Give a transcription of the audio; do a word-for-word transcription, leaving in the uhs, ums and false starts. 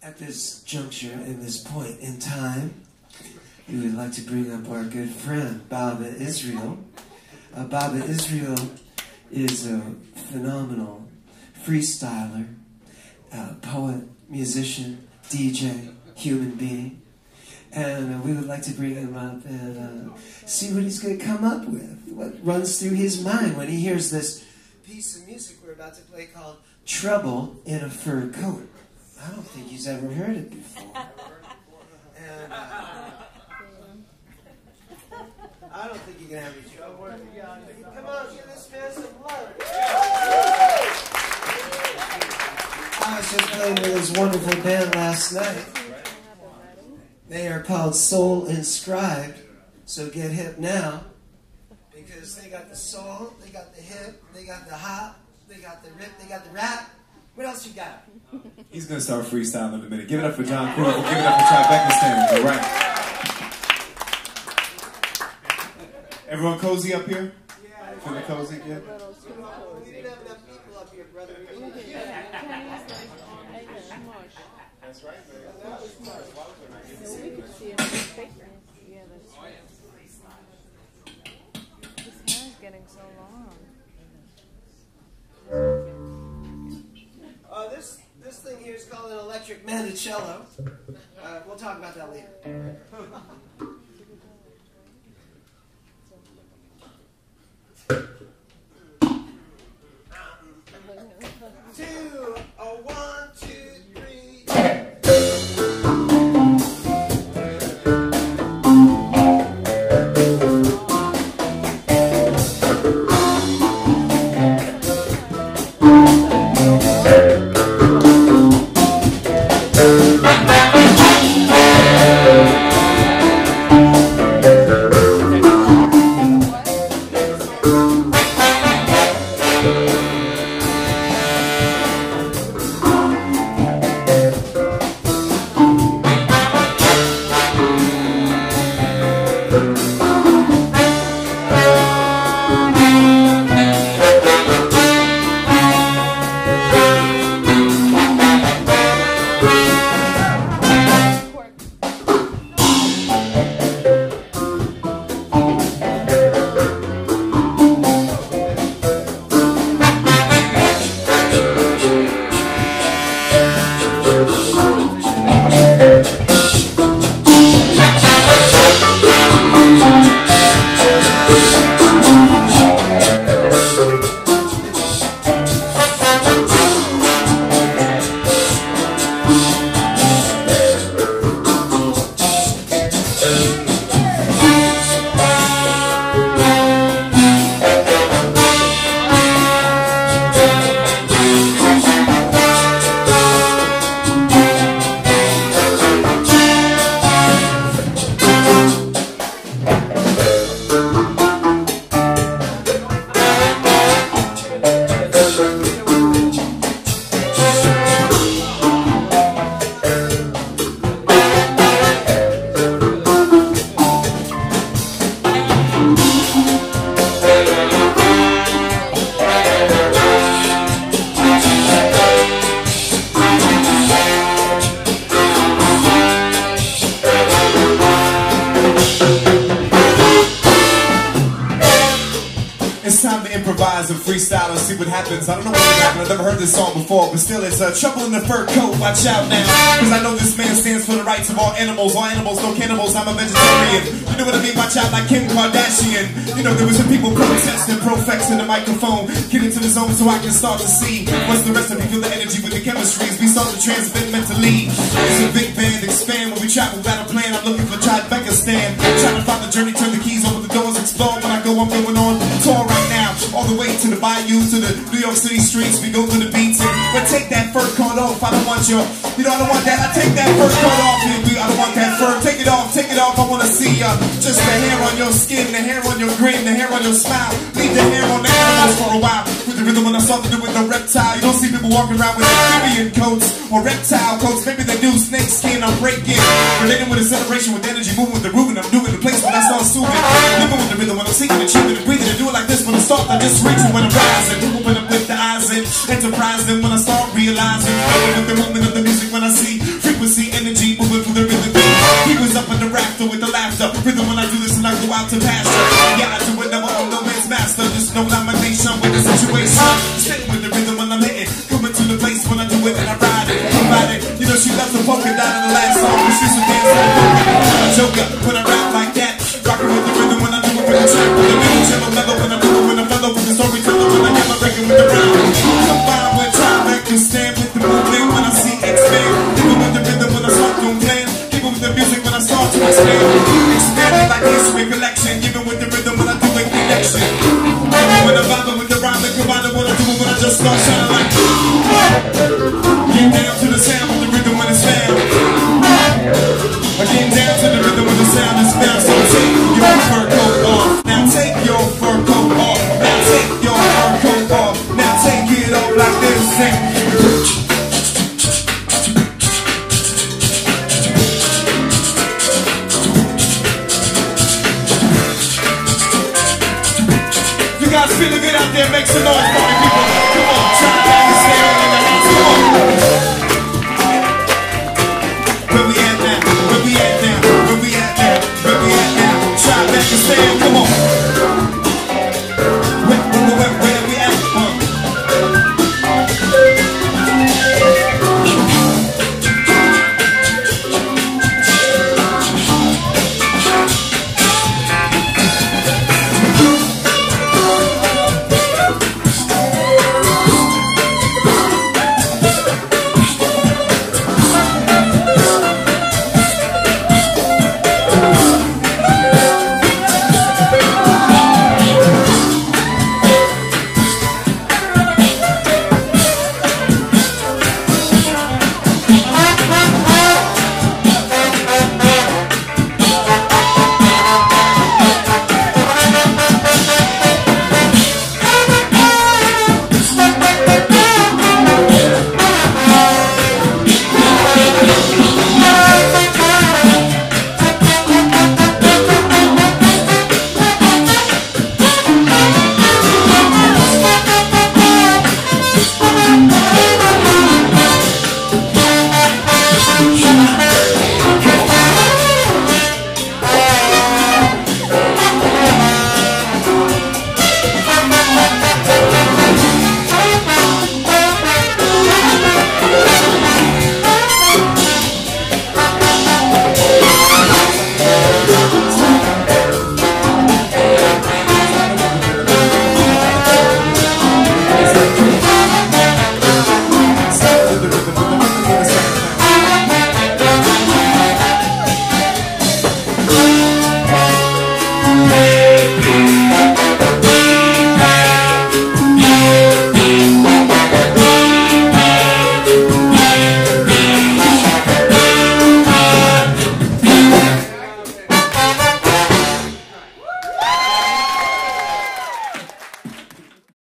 At this juncture, in this point in time, we would like to bring up our good friend, Baba Israel. Uh, Baba Israel is a phenomenal freestyler, uh, poet, musician, D J, human being. And uh, we would like to bring him up and uh, see what he's going to come up with, what runs through his mind when he hears this piece of music we're about to play called Trouble in a Fur Coat. I don't think he's ever heard it before. And uh, I don't think you can have any trouble. Come on, give this man some love. I was just playing with this wonderful band last night. They are called Soul Inscribed, so get hip now. Because they got the soul, they got the hip, they got the hop, they got the rip, they got the rap. What else you got? He's going to start freestyling in a minute. Give it up for John Crow. Give it up for TriBeCaStan. All right. Everyone cozy up here? Yeah. Feeling cozy? Yeah. We didn't have enough people up here, brother. That's right, man. So we could see it in the picture. Yeah, that's right. This hair is getting so long. Uh, this this thing here is called an electric mandocello. Uh, we'll talk about that later. Two, a one, two, three. Improvise and freestyle and see what happens. I don't know what happened, I've never heard this song before, but still it's uh, Trouble in the Fur Coat. Watch out now, cause I know this man stands for the rights of all animals. All animals, no cannibals, I'm a vegetarian. You know what I mean? Watch out like Kim Kardashian. You know there was some people protesting, profexing the microphone. Get into the zone so I can start to see what's the recipe, feel the energy with the chemistries. We start to transmit mentally. It's a big band, expand when we travel without a plan. I'm looking for TriBeCaStan, trying to find the journey, turn the keys, open the doors, explore. When I go, I'm going on tour right now. All the way to the bayou, to the New York City streets. We go to the beats and but take that fur coat off. I don't want your, you know I don't want that. I take that fur coat off. I don't want that fur. Take it off, take it off. I want to see uh, just the hair on your skin, the hair on your grin, the hair on your smile. Leave the hair on the animals for a while. With the rhythm when I start to do with the reptile. You don't see people walking around with amphibian coats or reptile coats. Maybe they do snake skin. I'm breaking, relating with a celebration with energy, moving with the groove, and I'm doing the place when I start soothing. Living with the rhythm when I'm singing and cheating and breathing and do it like this when I start. I just reach when I'm rising, open up with the eyes and enterprising when I start realizing. With the movement of the music when I see frequency faster with the laughter. Rhythm when I do this and I go out to pasture. Yeah, I do it never on no man's master. Just no nomination with the situation. Stay with the rhythm when I'm hitting. Coming to the place when I do it and I ride it. I ride it. You know she loves the polka dot in the last song. But she's a dancer. I'm a joker when I rap like that. Rocking with the rhythm when I do it with the track. With the middle channel mellow when I do it when I mellow with the storyteller when I never breaking with the rhyme. Combine with TriBeCaStan with the movement when I see expand. Even with the rhythm when I start to plan. Even with the music when I start to expand. Expanding like history collection. Even with the rhythm when I do a connection. When I'm vibing with the rhyme and combine it when I do it when I just start shining like. Get down to the sound with the rhythm when it's found. I get down to the rhythm when the sound is found. So take your fur coat off. Now take your fur coat off. Now take your fur coat off. Now take it off like this. You guys feeling good out there? Make some noise for me, people. Come on, TriBeCaStan in the house. Come on. Where we at now? Where we at now? Where we at now? Where we at now? TriBeCaStan, come on. Where, where, where, where we at? Uh.